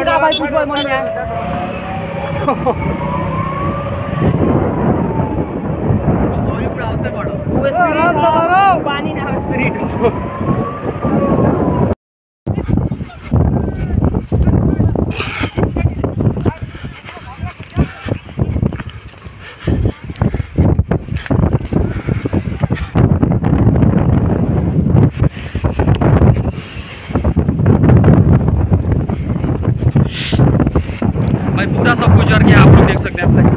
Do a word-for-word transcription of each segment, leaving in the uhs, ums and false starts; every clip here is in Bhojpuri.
का भाई कुछ मन में पानी ना स्पिरिट भाई पूरा सब कुछ करके आप लोग देख सकते हैं भाई।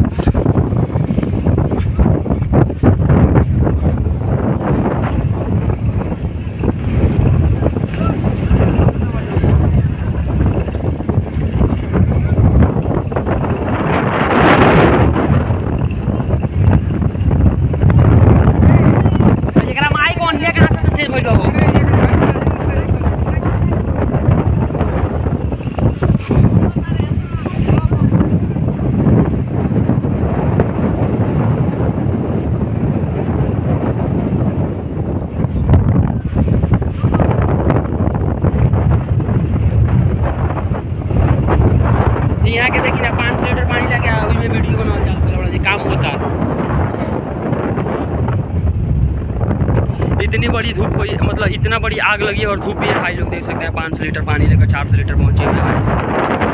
यहाँ के देखिए ना पाँच सौ लीटर पानी लेके वही में वीडियो बनाओ जाता काम होता है। इतनी बड़ी धूप कोई मतलब इतना बड़ी आग लगी और धूप भी है भाई लोग देख सकते हैं। पाँच सौ लीटर पानी लेकर चार सौ लीटर पहुँचे हुए गाड़ी से।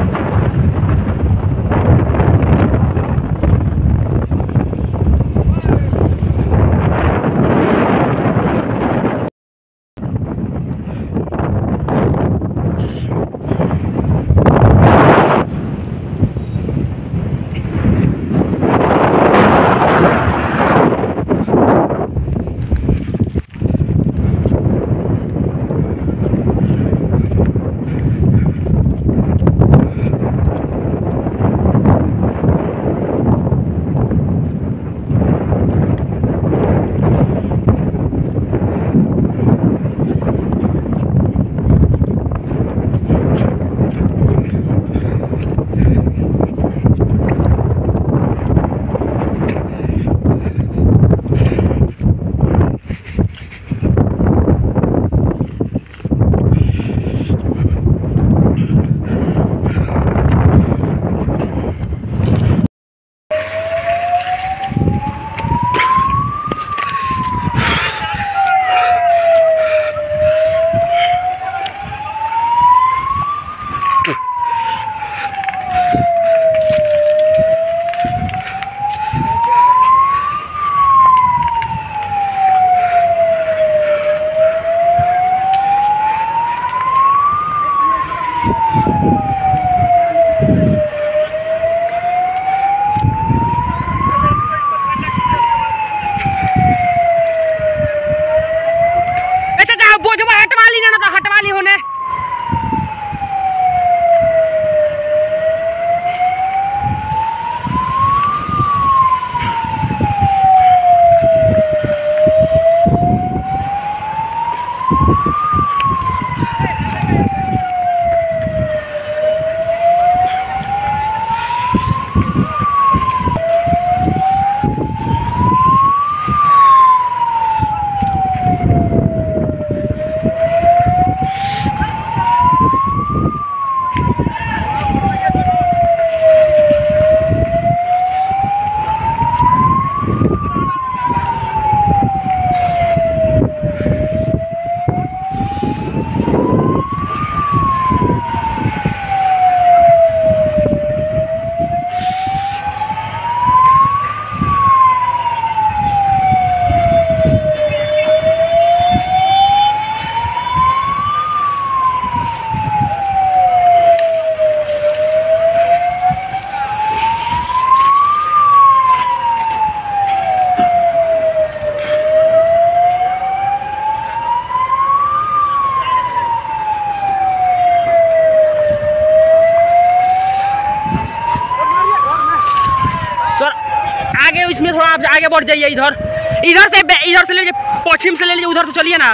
इसमें थोड़ा आप आगे बढ़ जाइए। इधर इधर से इधर से ले लीजिए, पश्चिम से ले लीजिए, उधर से चलिए ना।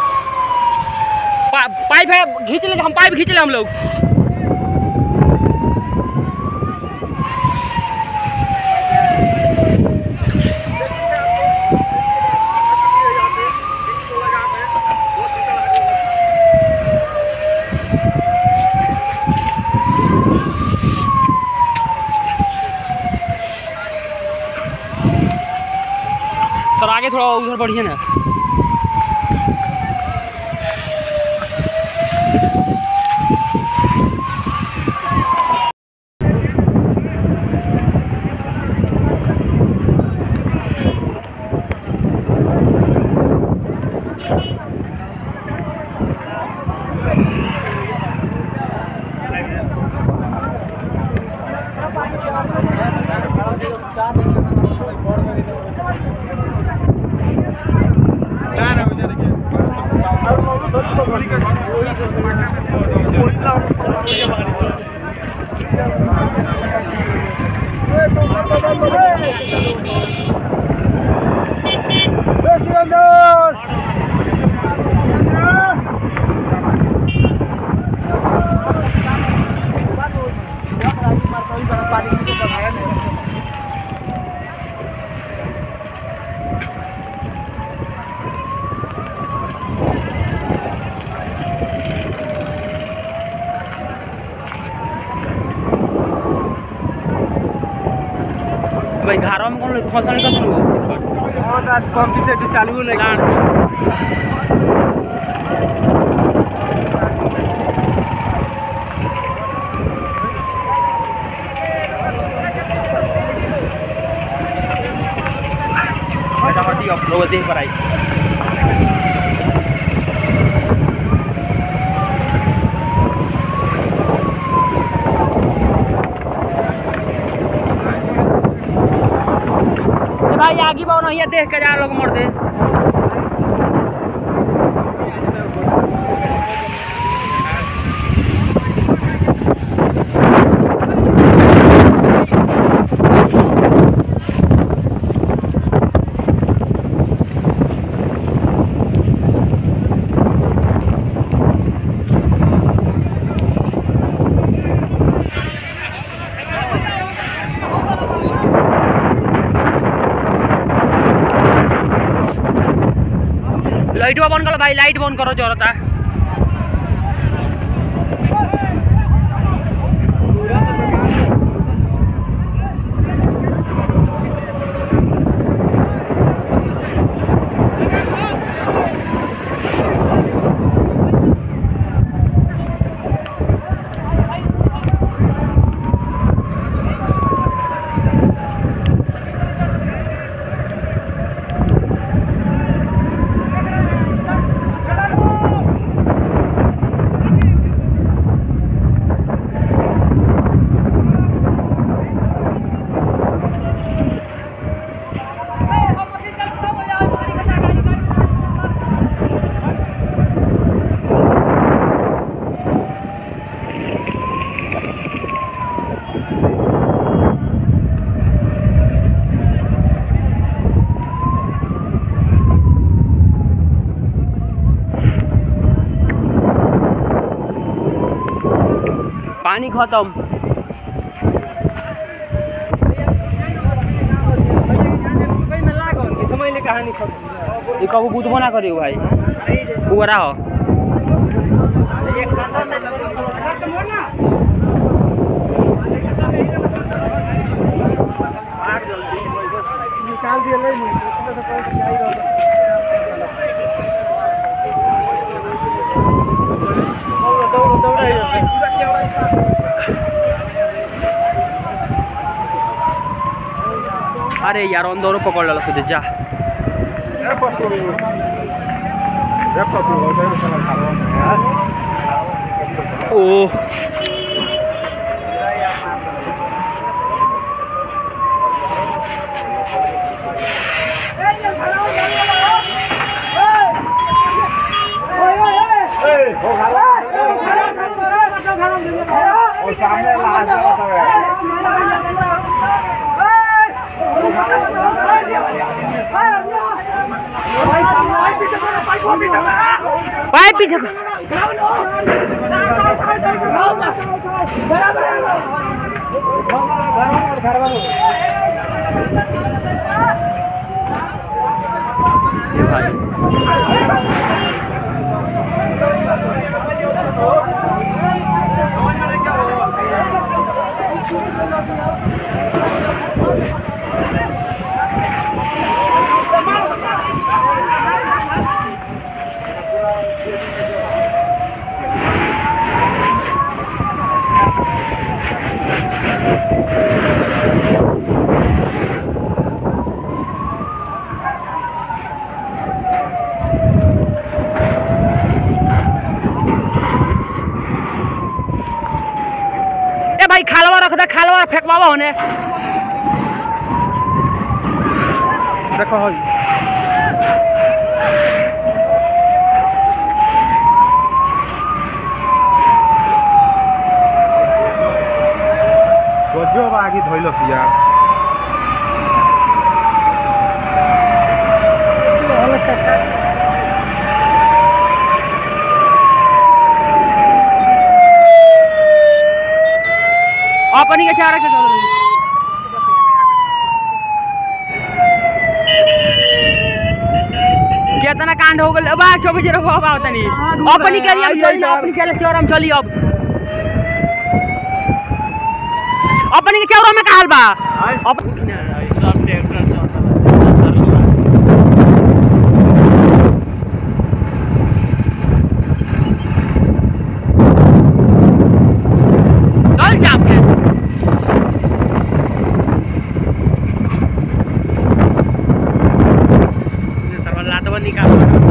पा, पाइप है, खींच ले, हम पाइप खींच ले हम लोग। उधर बढ़िया ना। भाई घर में कौन फसल कर दू और आज पंप से तो चालू नहीं लान बेटा हटी अब लोग देख पर आई भाई आगे बाव नहीं देख के जा लोग मरते लाइट बंद करो भाई लाइट बंद करो जरूरत है पानी खत्म कहानी खत्म कबू बुझबो ना करियो भाई पूरा हो निकाल दिया अरे यार अंदर पकड़ लो खुद जा ओ सामने पाए पीछे भाई खालवा फेंकवावा होने देखो हो गजब आगे धइल यार अपनी के चारा के चलो कितना कांड हो गल बा चौबीस रखो अब आवता नहीं अपनी करी अब चली अपनी चले चौराम चली अब अपनी के चौरा में काल बा अब सब ट्रैक्टर चल चाप के सरवला तो निकाल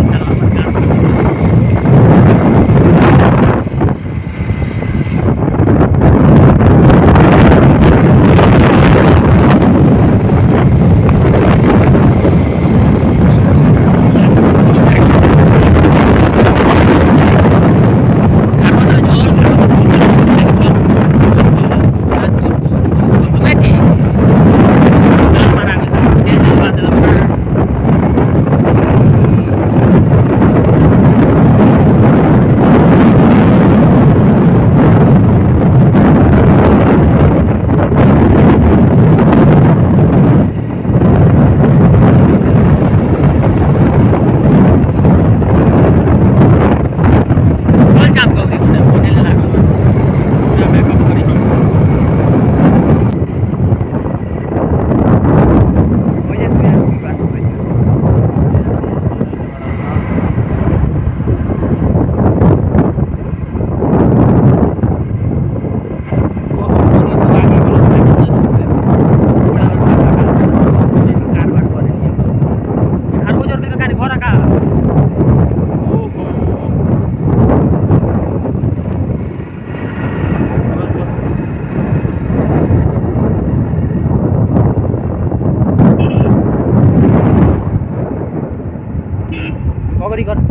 पकड़ी कर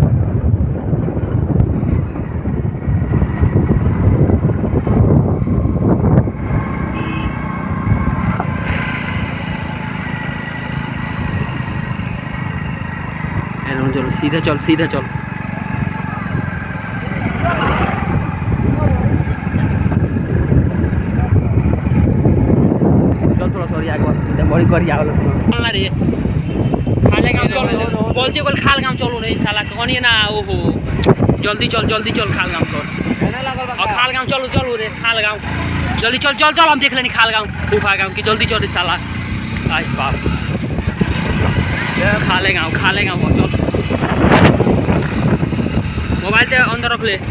चलो सीधा चल सीधा चल चल थोड़ा सॉरी आगे बड़ी कर आगे रे खाले गाँव चल गलती गल खाल गाँव चलो रे साला कहनी ना ओहो जल्दी चल जल्दी चल खाल गाँव चल और खाल गाँव चलो चलो रे खाल गाँव जल्दी चल चल चल हम देख लेनी खाल गाँव फूफा गाँव की जल्दी चल रे साला आई बाप खाले गाँव खाले गाँव चल मोबाइल से अंदर रख ले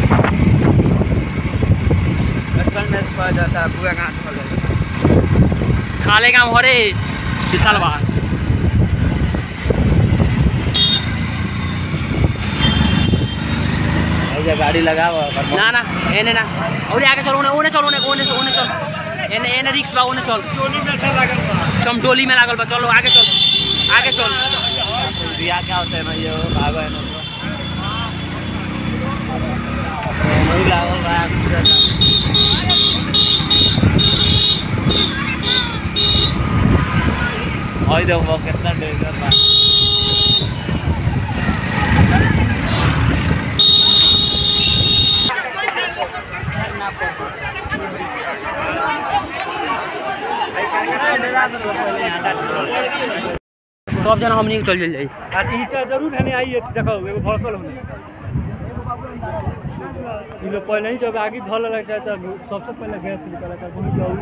खाले गाँव हो रे विशाल बाहर गाड़ी लगाओ ना ना एने ना और आगे चलो ओने ओने चलो ओने ओने ओने चल एने एने रिक्स बा ओने चल टोली में से लागल बा चमटोली में लागल बा चलो आगे चल आगे चल दिया क्या होता है ना ये भागो है ना नहीं लागल बा ओए देखो कितना डेंजर बा सब जना हमनी चल चल जाई ईटा जरूर है आई देखो एगो भड़कल होने ई लोग पहले ही जब आगे धल लगता है तब सबसे पहले गैस निकला था बहुत जरूरी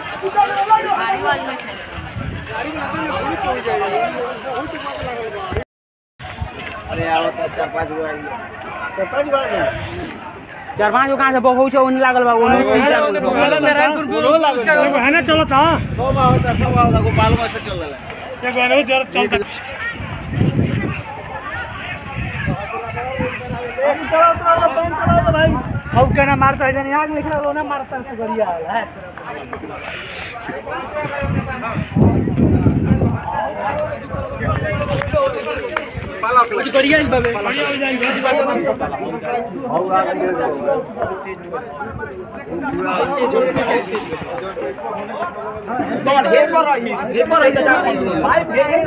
गाड़ी चार पाँच गो आई चार पाँच बार चार पाँच गो कहाँ से बगौ छ ओने लागल बा ओने है ना चलो था सब होता सब होता गोपालगंज से चल रहा है एक बार जरा चलता चलो चलो पेन चलो भाई अब क्या ना मारता है जन आग निकला लो ना मारता है गरिया है पाला कुछ बढ़िया इस बाबे बढ़िया हो जाएंगे तो ढेर पर रही ढेर पर रही जा भाई ढेर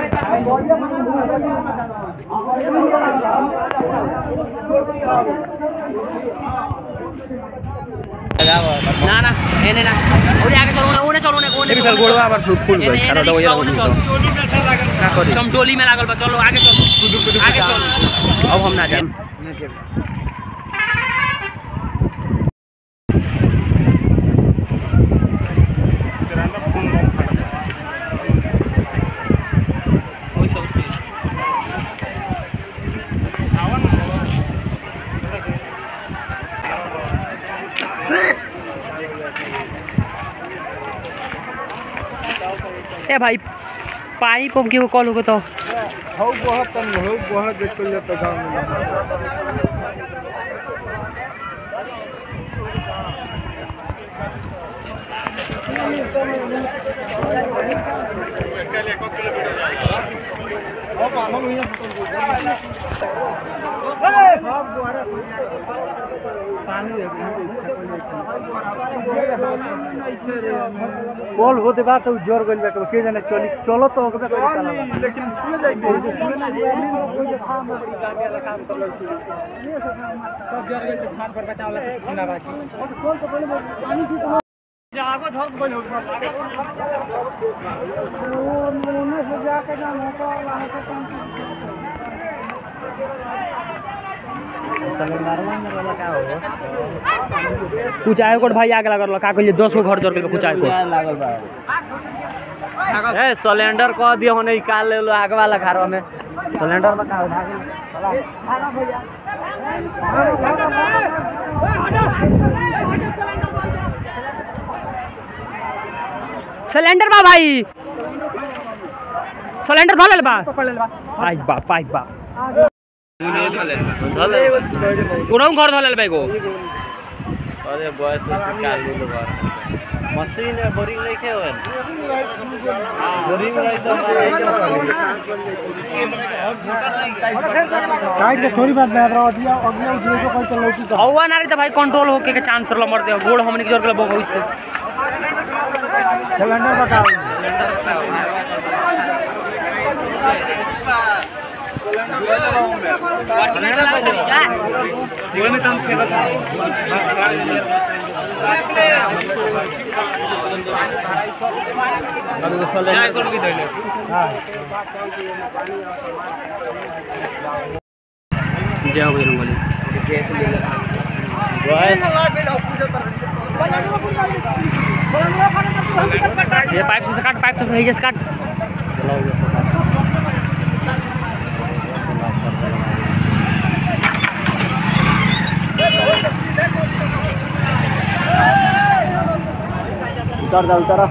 ना ना एने ना ओरे आगे चलो ना ओने चलो ना ओने चल गोड़वा पर शूट फुल भाई खरा दो यार ना करी हम डोली में लागल बा चलो आगे चलो आगे चलो अब हम ना जाए ए भाई पाइप अब क्यों कॉल होगा तो हो बहुत कम हो बहुत देख ले तो गांव में कॉल होते बात तो जोर गइल बा के जाने चली चलो तो होबे करे लेकिन छुए जाई काम कर लो सब जोर गइल खान पर बचावला सुना बाकी कॉल तो पहले पानी की जागो धक गइल हो मोने से जाके ना मोटा वाला है काम कुछ आए कोट भाई आगे लागल का कहलिए दस गो घर जोड़ के कुछ आए कोट लागल बा ए सिलेंडर कह दियो होने निकाल ले लो आगे वाला घर में सिलेंडर में का उठा के सिलेंडर बा भाई सिलेंडर धो ले बा पाइप बा पाइप बा उनहु घर धो ले भाई को अरे बॉयस से निकाल लो घर मशीन है बोरिंग नहीं के होल बोरिंग रही तो काट के थोड़ी बात मैं रहा दिया अगला जो जो कोई चलो की हवा ना रे तो भाई कंट्रोल होके के चांस ल मर दे गोड़ हमने के जोर के बहुत से सिलेंडर बताओ जाओ भैया बोले ये पाइप से काट पाइप तो सही जैसे काट उतर जा उतर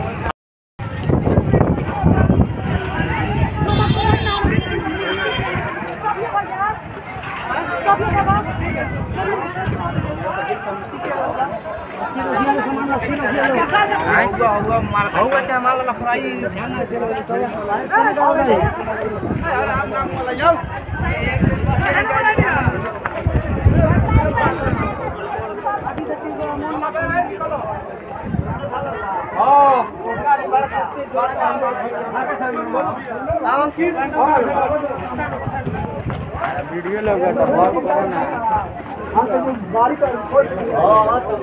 वीडियो लगा था बहुत करो ना हम तो गाड़ी पर छोड़ हां तो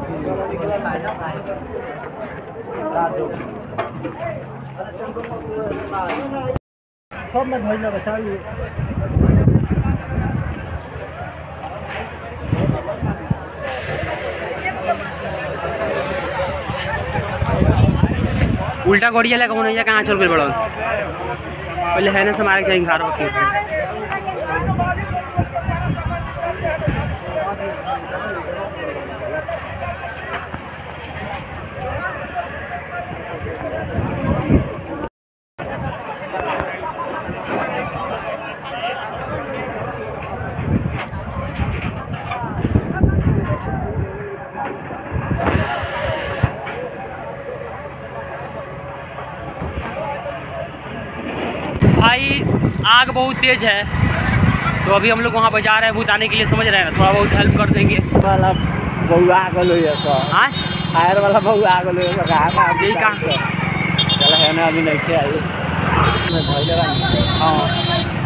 सब में धइला बचा लिए उल्टा गोड़िया लगा होने या कहां चल गए बड़ा पहले है ना से मारे के घर रखी आग बहुत तेज है, तो अभी हम लोग वहाँ पर जा रहे हैं बुझाने के लिए, समझ रहे हैं, थोड़ा बहुत हेल्प कर देंगे। वाला बउआ गलो ये सब हाँ फायर वाला बउआ गलो ये सब यही कहाँ चल है ना अभी नहीं के आई मैं भाई लगा। हाँ